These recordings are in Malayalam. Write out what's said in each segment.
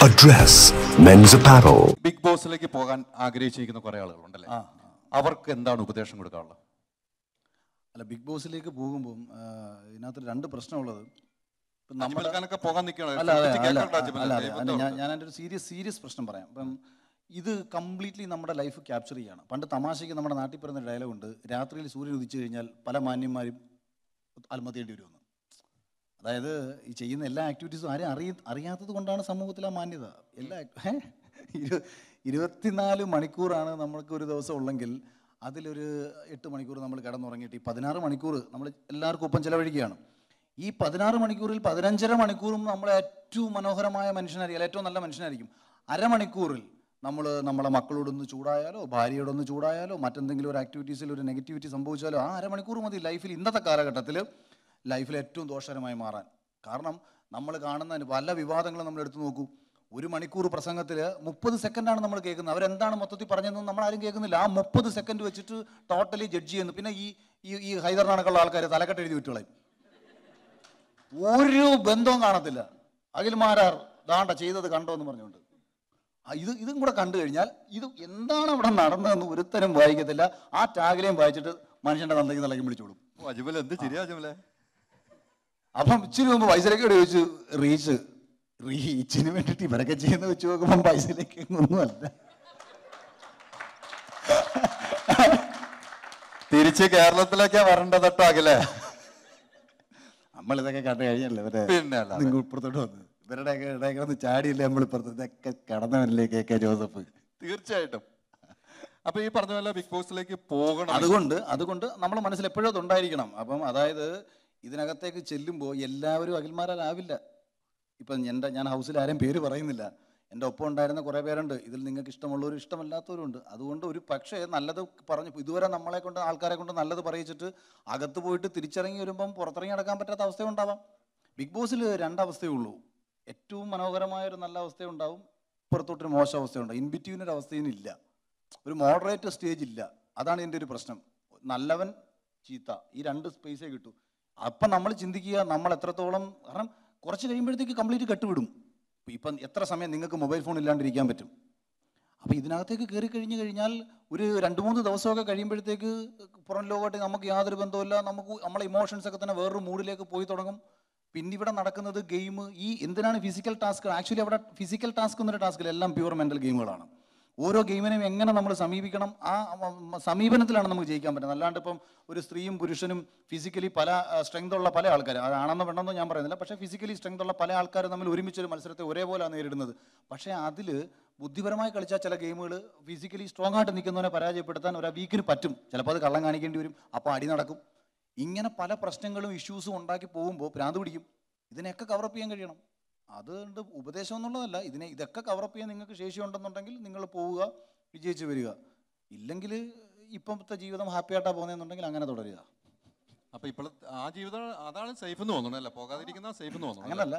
a dress, men's apparel. Big ബോസിലേക്ക് പോകാൻ ആഗ്രഹിച്ചിരിക്കുന്ന കുറേ ആളുകളുണ്ടല്ലേ, അവർക്ക് എന്താണ് ഉപദേശം കൊടുക്കാനുള്ളത്? അല്ല, ബിഗ് ബോസിലേക്ക് പോകുമ്പോൾ ഇതിനകത്ത് രണ്ട് പ്രശ്നമുള്ളത്. പോകാൻ ഞാൻ എൻ്റെ ഒരു സീരിയസ് പ്രശ്നം പറയാം. ഇപ്പം ഇത് കംപ്ലീറ്റ്ലി നമ്മുടെ ലൈഫ് ക്യാപ്ചർ ചെയ്യാണ്. പണ്ട് തമാശയ്ക്ക് നമ്മുടെ നാട്ടിൽ പറയുന്ന ഡയലോഗുണ്ട്, രാത്രിയിൽ സൂര്യൻ ഉദിച്ചു കഴിഞ്ഞാൽ പല മാന്യന്മാരും ആത്മഹത്യ ചെയ്യേണ്ടി വരുമെന്ന്. അതായത് ഈ ചെയ്യുന്ന എല്ലാ ആക്ടിവിറ്റീസും ആരും അറിയാത്തത് കൊണ്ടാണ് സമൂഹത്തിൽ ആ മാന്യത. എല്ലാ 24 മണിക്കൂറാണ് നമ്മൾക്ക് ഒരു ദിവസം ഉള്ളെങ്കിൽ അതിലൊരു 8 മണിക്കൂർ നമ്മൾ കിടന്നുറങ്ങിയിട്ട് ഈ 16 മണിക്കൂർ നമ്മൾ എല്ലാവർക്കും ഒപ്പം ചിലവഴിക്കുകയാണ്. ഈ 16 മണിക്കൂറിൽ 15.5 മണിക്കൂറും നമ്മൾ ഏറ്റവും മനോഹരമായ മനുഷ്യനായിരിക്കും, ഏറ്റവും നല്ല മനുഷ്യനായിരിക്കും. അരമണിക്കൂറിൽ നമ്മളെ മക്കളോടൊന്ന് ചൂടായാലോ, ഭാര്യയോടൊന്ന് ചൂടായാലോ, മറ്റെന്തെങ്കിലും ഒരു ആക്ടിവിറ്റീസിൽ ഒരു നെഗറ്റിവിറ്റി സംഭവിച്ചാലോ ആ അരമണിക്കൂർ മതി ലൈഫിൽ, ഇന്നത്തെ കാലഘട്ടത്തിൽ ലൈഫിൽ ഏറ്റവും ദോഷകരമായി മാറാൻ. കാരണം നമ്മൾ കാണുന്ന പല വിവാദങ്ങളും നമ്മൾ എടുത്തു നോക്കൂ. 1 മണിക്കൂർ പ്രസംഗത്തിൽ 30 സെക്കൻഡാണ് നമ്മൾ കേൾക്കുന്നത്. അവരെന്താണ് മൊത്തത്തിൽ പറഞ്ഞതെന്ന് നമ്മൾ ആരും കേൾക്കുന്നില്ല. ആ 30 സെക്കൻഡ് വെച്ചിട്ട് ടോട്ടലി ജഡ്ജ് ചെയ്യുന്നു. പിന്നെ ഈ ഹൈദറിനടക്കമുള്ള ആൾക്കാർ തലക്കെട്ട് എഴുതി വിട്ടുകളയും, ഒരു ബന്ധവും കാണത്തില്ല. അഖിൽ മാരാർ ദാണ്ട ചെയ്തത് കണ്ടോ എന്ന് പറഞ്ഞുകൊണ്ട് ഇതും കൂടെ കണ്ടു കഴിഞ്ഞാൽ ഇത് എന്താണ് അവിടെ നടന്നതെന്ന് ഒരുത്തരം വായിക്കത്തില്ല. ആ ടാഗിലേയും വായിച്ചിട്ട് മനുഷ്യന്റെ തന്തയ്ക്ക് നിലയ്ക്കും വിളിച്ചോളും. അപ്പം ഇച്ചിരി മുമ്പ് പൈസയിലേക്ക് ചോദിച്ചു, റീച്ചിന് വേണ്ടിയിട്ട് ഇവരൊക്കെ ചെയ്യുന്ന വെച്ച് നോക്കുമ്പം പൈസയിലേക്ക് ഒന്നുമല്ല. തിരിച്ച് കേരളത്തിലേക്കാ വരേണ്ടതട്ടോ അഖിലേ. നമ്മളിതൊക്കെ കണ്ടു കഴിഞ്ഞല്ലേ നിങ്ങൾ ഇപ്പുറത്തോട്ട് വന്ന് ഇവരുടെയൊക്കെ ഇടയ്ക്കൊന്ന് ചാടിയില്ലേ നമ്മളിപ്പുറത്ത് ഇതൊക്കെ കടന്നവരില്ലേ കെ ജോസഫ്. തീർച്ചയായിട്ടും. അപ്പൊ ഈ പറഞ്ഞ പോലെ ബിഗ് ബോസിലേക്ക് പോകണം. അതുകൊണ്ട് നമ്മൾ മനസ്സിൽ എപ്പോഴും അതുണ്ടായിരിക്കണം. അപ്പം അതായത് ഇതിനകത്തേക്ക് ചെല്ലുമ്പോൾ എല്ലാവരും അഖിൽമാരാവില്ല. ഇപ്പം ഞാൻ ഹൗസിൽ ആരെയും പേര് പറയുന്നില്ല, എൻ്റെ ഒപ്പം ഉണ്ടായിരുന്ന കുറേ പേരുണ്ട്. ഇതിൽ നിങ്ങൾക്ക് ഇഷ്ടമുള്ളവരും ഇഷ്ടമല്ലാത്തവരും ഉണ്ട്. അതുകൊണ്ട് ഒരു പക്ഷേ നല്ലത് പറഞ്ഞു ഇതുവരെ ആൾക്കാരെ കൊണ്ട് നല്ലത് പറയിച്ചിട്ട് അകത്ത് പോയിട്ട് തിരിച്ചിറങ്ങി വരുമ്പം പുറത്തിറങ്ങി നടക്കാൻ പറ്റാത്ത അവസ്ഥയുണ്ടാവാം. ബിഗ് ബോസിൽ 2 അവസ്ഥയേ ഉള്ളൂ. ഏറ്റവും മനോഹരമായൊരു നല്ല അവസ്ഥയുണ്ടാവും, പുറത്തോട്ടൊരു മോശം അവസ്ഥയുണ്ടാവും. ഇൻ ബിറ്റ്വീൻ ഒരു അവസ്ഥയും ഇല്ല, ഒരു മോഡറേറ്റ് സ്റ്റേജ് ഇല്ല. അതാണ് എൻ്റെ ഒരു പ്രശ്നം. നല്ലവൻ ചീത്ത ഈ 2 സ്പേസേ കിട്ടൂ. അപ്പം നമ്മൾ ചിന്തിക്കുക നമ്മൾ എത്രത്തോളം, കാരണം കുറച്ച് കഴിയുമ്പോഴത്തേക്ക് കംപ്ലീറ്റ് കെട്ടുവിടും. ഇപ്പം എത്ര സമയം നിങ്ങൾക്ക് മൊബൈൽ ഫോൺ ഇല്ലാണ്ടിരിക്കാൻ പറ്റും? അപ്പോൾ ഇതിനകത്തേക്ക് കയറി കഴിഞ്ഞാൽ ഒരു 2-3 ദിവസമൊക്കെ കഴിയുമ്പോഴത്തേക്ക് പുറം ലോകമായിട്ട് നമുക്ക് യാതൊരു ബന്ധമില്ല. നമ്മളെ ഇമോഷൻസൊക്കെ തന്നെ വേറൊരു മൂഡിലേക്ക് പോയി തുടങ്ങും. പിന്നെ ഇവിടെ നടക്കുന്നത് ഗെയിം. എന്തിനാണ് ഫിസിക്കൽ ടാസ്ക്? ആക്ച്വലി അവിടെ ഫിസിക്കൽ ടാസ്ക് എന്നൊരു ടാസ്കിൽ എല്ലാം പ്യുവർ മെൻ്റൽ ഗെയിമുകളാണ്. ഓരോ ഗെയിമിനെയും എങ്ങനെ നമ്മൾ സമീപിക്കണം, ആ സമീപനത്തിലാണ് നമുക്ക് ജയിക്കാൻ പറ്റുന്നത്. അല്ലാണ്ട് ഇപ്പം ഒരു സ്ത്രീയും പുരുഷനും ഫിസിക്കലി പല സ്ട്രെങ്ത് ഉള്ള പല ആൾക്കാർ, ആണെന്നോ വേണമെന്നോ ഞാൻ പറയുന്നില്ല, പക്ഷേ ഫിസിക്കലി സ്ട്രെങ്ത് ഉള്ള പല ആൾക്കാർ തമ്മിൽ ഒരുമിച്ചൊരു മത്സരത്തെ ഒരേപോലെയാണ് നേരിടുന്നത്. പക്ഷേ അതിൽ ബുദ്ധിപരമായി കളിച്ചാൽ ചില ഗെയിമുകൾ ഫിസിക്കലി സ്ട്രോങ് ആയിട്ട് നിൽക്കുന്നവനെ പരാജയപ്പെടുത്താൻ ഒരു വീക്കിന് പറ്റും. ചിലപ്പോൾ അത് കള്ളം കാണിക്കേണ്ടി വരും, അപ്പോൾ അടി നടക്കും. ഇങ്ങനെ പല പ്രശ്നങ്ങളും ഇഷ്യൂസും ഉണ്ടാക്കി പോകുമ്പോൾ ഭ്രാന്ത് പിടിക്കും. ഇതിനെയൊക്കെ കവറപ്പ് ചെയ്യാൻ കഴിയണം. അതുകൊണ്ട് ഉപദേശം എന്നുള്ളതല്ല, ഇതൊക്കെ കവറപ്പ് ചെയ്യാൻ നിങ്ങൾക്ക് ശേഷിയുണ്ടെന്നുണ്ടെങ്കിൽ നിങ്ങൾ പോവുക, വിജയിച്ച് വരിക. ഇല്ലെങ്കിൽ ഇപ്പോഴത്തെ ജീവിതം ഹാപ്പി ആയിട്ടാണ് പോകുന്നതെന്നുണ്ടെങ്കിൽ അങ്ങനെ തുടരുക. അപ്പോൾ ഇപ്പോൾ ആ ജീവിതം അതാണ് സേഫ് എന്ന് തോന്നുന്നല്ലേ, പോകാതിരിക്കുന്ന സേഫ് എന്ന് തോന്നുന്നു. അങ്ങനല്ല,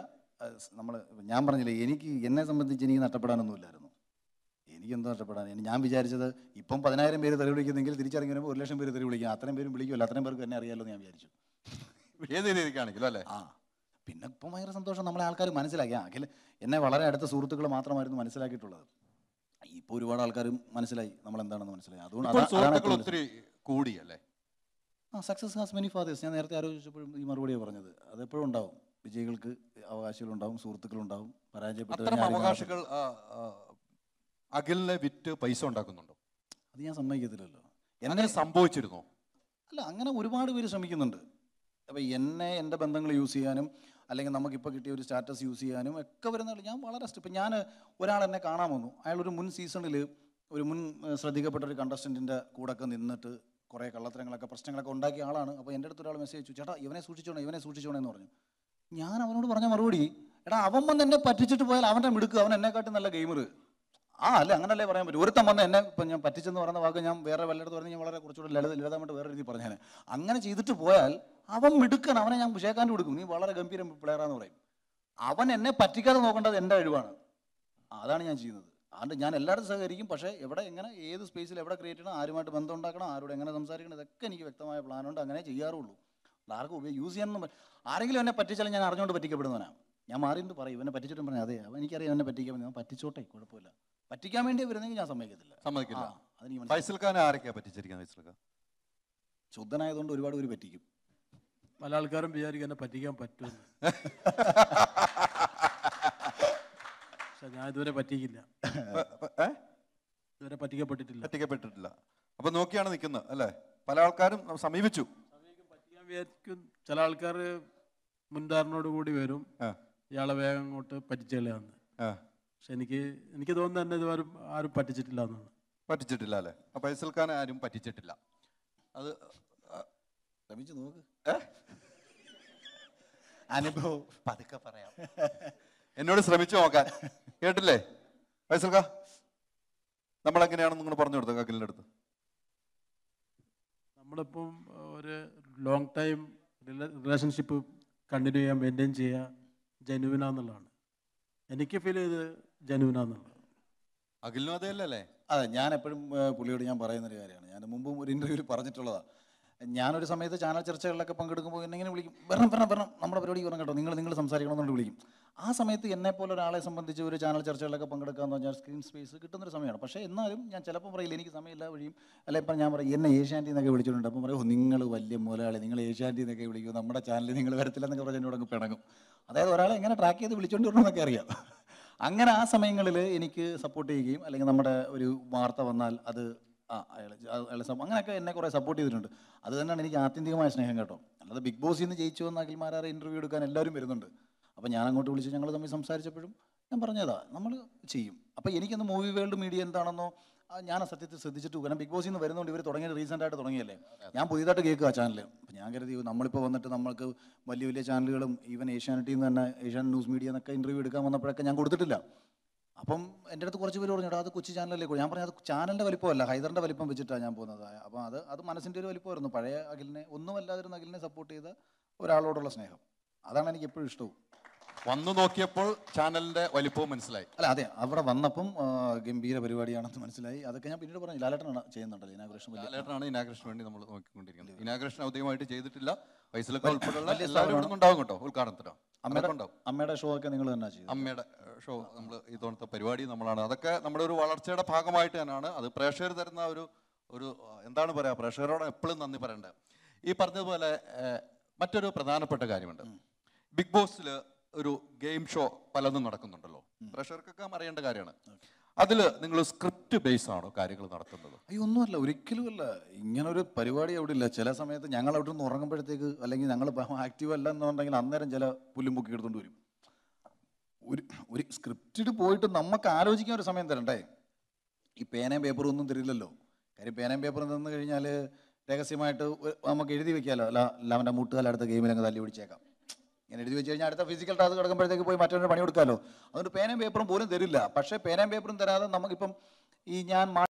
ഞാൻ പറഞ്ഞില്ലേ, എന്നെ സംബന്ധിച്ച് എനിക്ക് നഷ്ടപ്പെടാനൊന്നുമില്ലായിരുന്നു. എനിക്കെന്തോ നഷ്ടപ്പെടാൻ? ഞാൻ വിചാരിച്ചത് ഇപ്പം 10,000 പേര് തെറി വിളിക്കുന്നെങ്കിൽ തിരിച്ചറിഞ്ഞ് വരുമ്പോൾ 1,00,000 പേര് തെറി വിളിക്കും. അത്രയും പേരും വിളിക്കുമല്ലോ, അത്രയും പേർക്ക് എന്നെ അറിയാമല്ലോ എന്ന് ഞാൻ വിചാരിച്ചു. ഏത് രീതിക്കാണെങ്കിലും അല്ലേ. പിന്നെ ഇപ്പം ഭയങ്കര സന്തോഷം, നമ്മളെ ആൾക്കാർ മനസ്സിലാക്കി. അഖിൽ എന്നെ വളരെ അടുത്ത സുഹൃത്തുക്കൾ മാത്രമായിരുന്നു മനസ്സിലാക്കിയിട്ടുള്ളത്. ഇപ്പോൾ ഒരുപാട് ആൾക്കാർ മനസ്സിലായി നമ്മളെന്താണെന്ന് മനസ്സിലായി. അതുകൊണ്ട് ഒത്തിരി കൂടിയല്ലേ. Success has many fathers. ഞാൻ നേരത്തെ ആലോചിച്ചപ്പോഴും ഈ മറുപടിയാണ് പറഞ്ഞത്. അതെപ്പോഴും ഉണ്ടാവും. വിജയികൾക്ക് അവകാശികളുണ്ടാവും, സുഹൃത്തുക്കളുണ്ടാവും, അവകാശികൾ. അഖിലിനെ വിറ്റ് പൈസ ഉണ്ടാക്കുന്നുണ്ടോ? അത് ഞാൻ സമ്മതിക്കത്തില്ലല്ലോ. എന്നെ സംഭവിച്ചിരുന്നോ? അല്ല, അങ്ങനെ ഒരുപാട് പേര് ശ്രമിക്കുന്നുണ്ട്. അപ്പോൾ എൻ്റെ ബന്ധങ്ങൾ യൂസ് ചെയ്യാനും അല്ലെങ്കിൽ നമുക്കിപ്പോൾ കിട്ടിയ ഒരു സ്റ്റാറ്റസ് യൂസ് ചെയ്യാനും ഒക്കെ വരുന്ന ഞാൻ വളരെ ഇപ്പം ഞാൻ ഒരാൾ എന്നെ കാണാൻ വന്നു. അയാളൊരു മുൻ സീസണിൽ ഒരു മുൻ ശ്രദ്ധിക്കപ്പെട്ട ഒരു കണ്ടസ്റ്റൻറ്റിൻ്റെ കൂടെയൊക്കെ നിന്നിട്ട് കുറേ കള്ളത്തരങ്ങളൊക്കെ പ്രശ്നങ്ങളൊക്കെ ഉണ്ടാക്കിയ ആളാണ്. അപ്പോൾ എൻ്റെ അടുത്ത് ഒരാൾ മെസ്സേജ് അയച്ചു, ചേട്ടാ ഇവനെ സൂക്ഷിച്ചോണേ എന്ന് പറഞ്ഞു. ഞാൻ അവനോട് പറഞ്ഞ മറുപടി, എടാ അവൻ വന്ന് എന്നെ പറ്റിച്ചിട്ട് പോയാൽ അവൻ്റെ മിടുക്ക്, അവൻ എന്നെക്കാട്ടും നല്ല ഗെയിമർ. അല്ല അങ്ങനല്ലേ പറയാൻ പറ്റും. ഒരുത്തം വന്ന് എന്നെ ഇപ്പം ഞാൻ പറ്റിച്ചെന്ന് പറയുന്ന വാക്ക് ഞാൻ വേറെ വല്ലയിടത്ത് പറഞ്ഞ് ഞാൻ വളരെ കുറച്ചുകൂടെ ലളിതമായിട്ട് വേറെ രീതി പറഞ്ഞാൽ, അങ്ങനെ ചെയ്തിട്ട് പോയാൽ അവൻ മിടുക്കൻ, അവനെ ഞാൻ ഷേക്കാൻ്റെ കൊടുക്കും, നീ വളരെ ഗംഭീര പ്ലെയറാന്ന് പറയും. അവൻ എന്നെ പറ്റിക്കാതെ നോക്കേണ്ടത് എൻ്റെ കഴിവാണ്. അതാണ് ഞാൻ ചെയ്യുന്നത്. അതുകൊണ്ട് ഞാൻ എല്ലായിടത്തും സഹകരിക്കും. പക്ഷേ എവിടെ എങ്ങനെ ഏത് സ്പേസിൽ എവിടെ ക്രിയേറ്റ് ചെയ്യണം, ആരുമായിട്ട് ബന്ധം ഉണ്ടാക്കണം, ആരോട് എങ്ങനെ സംസാരിക്കണം, ഇതൊക്കെ എനിക്ക് വ്യക്തമായ പ്ലാനുണ്ട്. അങ്ങനെ ചെയ്യാറുള്ളൂ. ആർക്കും യൂസ് ചെയ്യാനൊന്നും. ആരെങ്കിലും എന്നെ പറ്റിച്ചാലും ഞാൻ അറിഞ്ഞുകൊണ്ട് പറ്റിക്കപ്പെടുന്നവനാണ്. ഞാൻ മാറിയിട്ട് പറയും ഇവനെ പറ്റിച്ചിട്ടും പറഞ്ഞു അതെ അവൻ എനിക്കറിയാം എന്നെ പറ്റിക്കാൻ ഞാൻ പറ്റിച്ചോട്ടെ കുഴപ്പമില്ല പറ്റിക്കാൻ വേണ്ടി വരുന്നെങ്കിൽ ഞാൻ സമ്മതിക്കില്ല. അതെനിക്ക് ഫൈസൽ ഖാൻ ആരൊക്കെയാ പറ്റിച്ചിരിക്കുന്നത്? ഫൈസൽ ഖാൻ ശുദ്ധനായതുകൊണ്ട് ഒരുപാട് പേര് പറ്റിക്കും. പല ആൾക്കാരും വിചാരിക്കും എന്നെ പറ്റിക്കാൻ പറ്റുമെന്ന്. പക്ഷെ ഞാൻ ഇതുവരെ പറ്റിക്കില്ല, ഇതുവരെ പറ്റിക്കപ്പെട്ടിട്ടില്ല. അപ്പൊ നോക്കിയാണ് നിൽക്കുന്നത് അല്ലേ? പല ആൾക്കാരും സമീപിച്ചു പറ്റിക്കാൻ വിചാരിക്കും. ചില ആൾക്കാർ മുൻധാരണയോട് കൂടി വരും ഇയാളെ വേഗം അങ്ങോട്ട് പറ്റിച്ചേലാന്ന്. പക്ഷെ എനിക്ക് തോന്നുന്നു തന്നെ ഇതുവരെ ആരും പറ്റിച്ചിട്ടില്ല എന്നാണ്. പറ്റിച്ചിട്ടില്ല അല്ലേ? ഫൈസൽ ഖാൻ ആരും പറ്റിച്ചിട്ടില്ല. അത് ശ്രമിച്ചു നോക്ക്. അനുഭവം പതുക്കെ പറയാം. എന്നോട് ശ്രമിച്ചു നോക്കാൻ കേട്ടില്ലേ ഫൈസൽ ഖാൻ? നമ്മളെങ്ങനെയാണെന്ന് നിങ്ങൾ പറഞ്ഞു കൊടുത്തു അഖിലിൻ്റെ അടുത്ത്. നമ്മളിപ്പം ഒരു ലോങ് ടൈം റിലേഷൻഷിപ്പ് കണ്ടിന്യൂ ചെയ്യാൻ മെയിൻറ്റെയിൻ ചെയ്യുക ജെനുവിനാന്നുള്ളതാണ്. എനിക്ക് ഫീൽ ചെയ്ത് ജെനുവിനാന്നുള്ളത്. അഖിലിനും അതല്ലേ? അതെ, ഞാൻ എപ്പോഴും പുള്ളിയോട് ഞാൻ പറയുന്നൊരു കാര്യമാണ്. ഞാൻ മുമ്പും ഒരു ഇൻ്റർവ്യൂവിൽ പറഞ്ഞിട്ടുള്ളതാണ്. ഞാനൊരു സമയത്ത് ചാനൽ ചർച്ചകളിലൊക്കെ പങ്കെടുക്കുമ്പോൾ എന്നെ വിളിക്കും, വരണം നമ്മുടെ പരിപാടിക്ക് വരണം കേട്ടോ, നിങ്ങൾ സംസാരിക്കണമെന്നുകൊണ്ട് വിളിക്കും. ആ സമയത്ത് എന്നെപ്പോലെ ഒരാളെ സംബന്ധിച്ച് ഒരു ചാനൽ ചർച്ചകളിലൊക്കെ പങ്കെടുക്കുക എന്ന് പറഞ്ഞാൽ സ്ക്രീൻ സ്പേസ് കിട്ടുന്നൊരു സമയമാണ്. പക്ഷേ എന്നാലും ഞാൻ ചിലപ്പോൾ പറയില്ല എനിക്ക് സമയമില്ല വഴിയും. അല്ല ഇപ്പം ഞാൻ പറയും എന്നെ ഏഷ്യാനെറ്റിൽ നിന്നൊക്കെ വിളിച്ചിട്ടുണ്ട്. അപ്പം പറയും നിങ്ങൾ വലിയ മുതലാളി, നിങ്ങൾ ഏഷ്യാനെറ്റിൽ നിന്നൊക്കെ വിളിക്കും, നമ്മുടെ ചാനലിൽ നിങ്ങൾ വരത്തില്ലെന്നൊക്കെ പറഞ്ഞ് എന്നോട് അങ്ങ് പിണങ്ങും. അതായത് ഒരാളെ എങ്ങനെ ട്രാക്ക് ചെയ്ത് വിളിച്ചുകൊണ്ട് വരണമെന്നൊക്കെ അറിയാം. അങ്ങനെ ആ സമയങ്ങളിൽ എനിക്ക് സപ്പോർട്ട് ചെയ്യുകയും അല്ലെങ്കിൽ നമ്മുടെ ഒരു വാർത്ത വന്നാൽ അത് അങ്ങനെയൊക്കെ എന്നെ കുറേ സപ്പോർട്ട് ചെയ്തിട്ടുണ്ട്. അത് തന്നെയാണ് എനിക്ക് ആത്യന്തികമായ സ്നേഹം കേട്ടോ. അല്ലാതെ ബിഗ് ബോസിൽ നിന്ന് ജയിച്ചു വന്ന അഖിൽ മാരാറെ ഇൻ്റർവ്യൂ എടുക്കാൻ എല്ലാവരും വരുന്നുണ്ട്. അപ്പോൾ ഞാൻ അങ്ങോട്ട് വിളിച്ച് ഞങ്ങൾ തമ്മിൽ സംസാരിച്ചപ്പോഴും ഞാൻ പറഞ്ഞതാ നമ്മൾ ചെയ്യും. അപ്പോൾ എനിക്കൊന്ന് മൂവി വേൾഡ് മീഡിയ എന്താണെന്നോ ഞാൻ ആ സത്യത്തിൽ ശ്രദ്ധിച്ചിട്ട് കാരണം ബിഗ് ബോസിൽ നിന്ന് വരുന്നതുകൊണ്ട് ഇവർ തുടങ്ങിയത് റീസെൻ്റായിട്ട് തുടങ്ങിയല്ലേ. ഞാൻ പുതിയതായിട്ട് കേൾക്കുക ആ ചാനൽ. അപ്പോൾ ഞാൻ കരുതി നമ്മളിപ്പോൾ വന്നിട്ട് നമ്മൾക്ക് വലിയ വലിയ ചാനലുകളും ഈവൻ ഏഷ്യാനെറ്റിൽ നിന്ന് തന്നെ ഏഷ്യാൻ ന്യൂസ് മീഡിയ എന്നൊക്കെ ഇൻ്റർവ്യൂ എടുക്കാൻ വന്നപ്പോഴൊക്കെ ഞാൻ കൊടുത്തിട്ടില്ല. അപ്പം എൻ്റെ അടുത്ത് കുറച്ച് പേര് പറഞ്ഞു അത് കൊച്ചു ചാനലിലേക്ക്. ഞാൻ പറഞ്ഞു അത് ചാനലിൻ്റെ വലിപ്പമല്ല, ഹൈദറിൻ്റെ വലിപ്പം വെച്ചിട്ടാണ് ഞാൻ പോകുന്നത്. അപ്പോൾ അത് മനസ്സിൻ്റെ ഒരു വലിപ്പമായിരുന്നു. പഴയ അഖിലിനെ ഒന്നുമല്ലാതിരുന്ന അഖിലിനെ സപ്പോർട്ട് ചെയ്ത ഒരാളോടുള്ള സ്നേഹം അതാണ് എനിക്ക് എപ്പോഴും ഇഷ്ടവും. വന്നു നോക്കിയപ്പോൾ ചാനലിന്റെ വലിപ്പവും മനസ്സിലായി. അല്ല അതെ, അവിടെ വന്നപ്പം ഗംഭീര പരിപാടിയാണെന്ന് മനസ്സിലായി. അതൊക്കെ ഞാൻ പിന്നീട് പറഞ്ഞു. ലാലേട്ടനാണ് ചെയ്യുന്നുണ്ടല്ലോ ഇനാഗ്രേഷൻ. ലാലേട്ടനാണ് ഇനാഗ്രേഷൻ വേണ്ടി നമ്മൾ നോക്കിക്കൊണ്ടിരിക്കുന്നത്. ഇനാഗ്രേഷൻ ഔദ്യോഗികമായിട്ട് ചെയ്തിട്ടില്ല. ഫൈസലൊക്കെ ഉൾപ്പെടെയുള്ള എല്ലാവരും ഉണ്ടാവും കേട്ടോ ഉദ്ഘാടനത്തിനോ. അമ്മയുടെ ഷോ ഒക്കെ നിങ്ങൾ തന്നെ ചെയ്തു. അമ്മയുടെ ഷോ നമ്മൾ ഇതോണത്തെ പരിപാടി നമ്മളാണ്. അതൊക്കെ നമ്മുടെ ഒരു വളർച്ചയുടെ ഭാഗമായിട്ട് തന്നെയാണ്. അത് പ്രേക്ഷകർ തരുന്ന ഒരു എന്താണ് പറയുക, പ്രേക്ഷകരോട് എപ്പോഴും നന്ദി പറയേണ്ടത്. ഈ പറഞ്ഞതുപോലെ മറ്റൊരു പ്രധാനപ്പെട്ട കാര്യമുണ്ട്. ബിഗ് ബോസിൽ ഒരു ഗെയിം ഷോ പലതും നടക്കുന്നുണ്ടല്ലോ, പ്രേക്ഷകർക്കൊക്കെ അറിയേണ്ട കാര്യമാണ്. അതിൽ നിങ്ങൾ സ്ക്രിപ്റ്റ് ബേസ് ആണോ കാര്യങ്ങൾ നടത്തുന്നത്? അയ്യോ ഒന്നുമല്ല, ഒരിക്കലും അല്ല. ഇങ്ങനൊരു പരിപാടി അവിടെ ഇല്ല. ചില സമയത്ത് ഞങ്ങൾ അവിടെ നിന്ന് ഉറങ്ങുമ്പോഴത്തേക്ക് അല്ലെങ്കിൽ ഞങ്ങൾ ആക്റ്റീവ് അല്ല എന്നുണ്ടെങ്കിൽ അന്നേരം ചില പുല്ലും പൊക്കി എടുത്തുകൊണ്ട് വരും. ഒരു സ്ക്രിപ്റ്റിൽ പോയിട്ട് നമുക്ക് ആലോചിക്കാൻ ഒരു സമയം തരണ്ടേ? ഈ പേനയും പേപ്പറും ഒന്നും തരില്ലല്ലോ. കാര്യം പേനയും പേപ്പറും തന്നു കഴിഞ്ഞാൽ രഹസ്യമായിട്ട് നമുക്ക് എഴുതി വെക്കാമല്ലോ. അല്ല അവൻ്റെ മുട്ടുകാലടുത്ത ഗെയിമിലങ്ങ് തല്ലി പിടിച്ചേക്കാം. ഇങ്ങനെ എഴുതി വെച്ച് കഴിഞ്ഞാൽ അടുത്ത ഫിസിക്കൽ ടാസ്ക് കിടക്കുമ്പോഴത്തേക്ക് പോയി മറ്റൊരു പണി കൊടുക്കാമല്ലോ. അതുകൊണ്ട് പേനയും പേപ്പറും പോലും തരില്ല. പക്ഷേ പേനയും പേപ്പറും തരാതെ നമുക്കിപ്പം ഈ ഞാൻ